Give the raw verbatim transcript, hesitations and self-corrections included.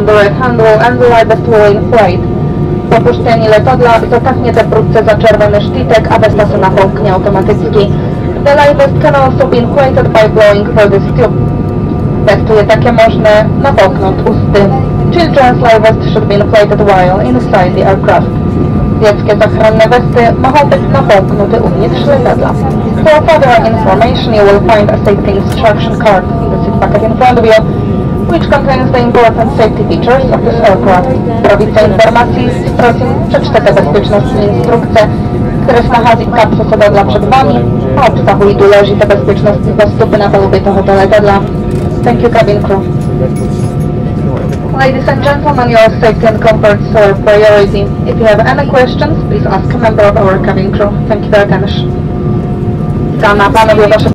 on the right handle and the livest will inflate. Po opuszczeniu letadla zataknie te wkrótce za czerwony sztytek, a Vesta się napołknie automatycznie. The livest can also be inflated by blowing through this tube. Testuję takie można napołknąć usty. Children's livest should be inflated while inside the aircraft. Dzieckie zachronne westy mogą być napołknute uvnitř letadla. For further information, you will find a safety instruction card in the seat pocket in front of you, which contains the important safety features of this aircraft. Pro více informací prosím přečtěte bezpečnostní instrukce, které nachází v kapse sedadla před vámi a obsahují důležité bezpečnostní postupy na palubě tohoto letadla. Thank you, cabin crew. Ladies and gentlemen, your safety and comfort is our priority. If you have any questions, please ask a member of our cabin crew. Thank you for your attention. Dámy a pánové, vaše